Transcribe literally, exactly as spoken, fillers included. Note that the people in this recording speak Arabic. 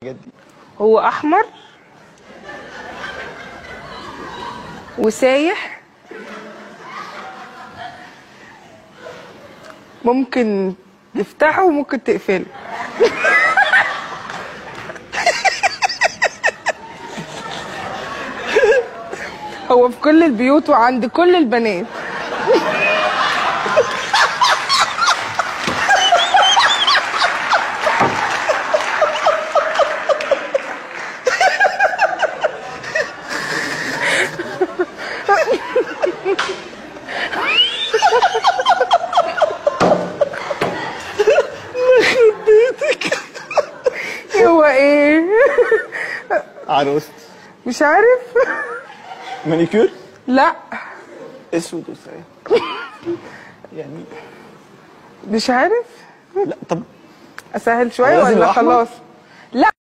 جدي. هو احمر وسايح، ممكن تفتحه وممكن تقفله. هو في كل البيوت وعند كل البنات. هو ايه؟ عروست. مش عارف. مانيكير؟ لا. اسود وسايح. يعني مش عارف. لا طب اسهل شويه لازم ولا يبقى أحمر؟ خلاص؟ لا.